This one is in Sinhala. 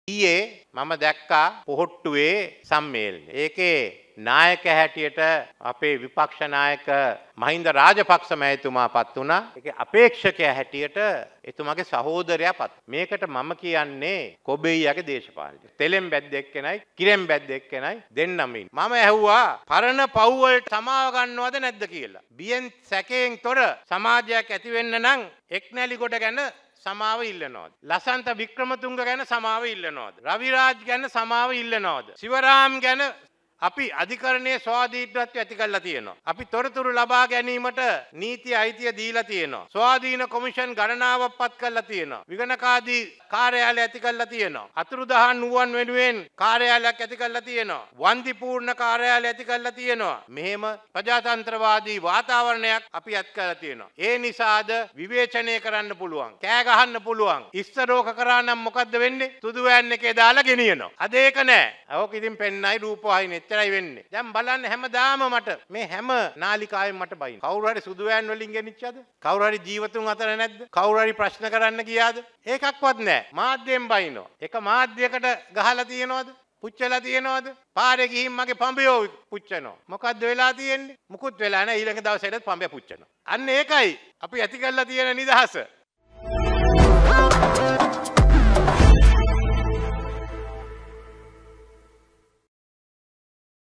ඊයේ මම දැක්කා පොහොට්ටුවේ සම්මේලනය. ඒකේ නායක හැටියට අපේ විපක්ෂ නායක මහින්ද රාජපක්ෂ මහතුමා පත් වුණා. ඒකේ අපේක්ෂකයා හැටියට එතුමාගේ සහෝදරයා පත්. මේකට මම කියන්නේ කොබෙයියාගේ දේශපාලනය. තෙලෙන් බැද්දෙක් කෙනයි, කිරෙන් බැද්දෙක් කෙනයි දෙන්නම ඉන්න. මම ඇහුවා පරණ පව් වලට සමාව ගන්නවද නැද්ද කියලා. බියෙන් සැකයෙන් තොර සමාජයක් ඇති වෙන්න නම් එක්නැලිගොඩ ගැන සමාව ඉල්ලනවාද? ලසන්ත වික්‍රමතුංග ගැන සමාව ඉල්ලනවාද? රවිරාජ් ගැන සමාව ඉල්ලනවාද? සිවරාම් ගැන අපි අධිකරණයේ ස්වාධීනත්වය ඇති කරලා තියෙනවා. අපි තොරතුරු ලබා ගැනීමට නීති අයිතිය දීලා තියෙනවා. ස්වාධීන කොමිෂන් ගණනාවක් පත් කරලා තියෙනවා. විගණකාදී කාර්යාලය ඇති කරලා තියෙනවා. අතුරුදහන් නුවන් වෙනුවෙන් කාර්යාලයක් ඇති කරලා තියෙනවා. වන්දි පූර්ණ කාර්යාලය ඇති කරලා තියෙනවා. මෙහෙම ප්‍රජාතන්ත්‍රවාදී වාතාවරණයක් අපි ඇති කරලා තියෙනවා. ඒ නිසාද විවේචනය කරන්න පුළුවන්. කෑ ගහන්න පුළුවන්. ඉස්තරෝක කරා නම් මොකද්ද වෙන්නේ? තුදු වෑන් එකේ දාලා ගෙනියනවා. අද ඒක නෑ. ඕක ඉතින් පෙන්නයි රූපවාහිනියේ එච්චරයි වෙන්නේ. දැන් බලන්න හැමදාම මට මේ හැම නාලිකාවෙන් මට බයින. කවුරු හරි සුදු වෑන් වලින් ගෙනිච්චද? කවුරු හරි ජීවතුන් අතර නැද්ද? කවුරු හරි ප්‍රශ්න කරන්න ගියාද? ඒකක්වත් නැහැ. මාධ්‍යයෙන් බයිනවා. එක මාධ්‍යයකට ගහලා තියනවද? පුච්චලා තියනවද? පාරේ ගිහින් මගේ පඹයෝ පුච්චනවා. මොකද්ද වෙලා තියෙන්නේ? මුකුත් වෙලා නැහැ. ඊළඟ දවසේට පඹය පුච්චනවා. අන්න ඒකයි අපි ඇති කරලා තියෙන නිදහස.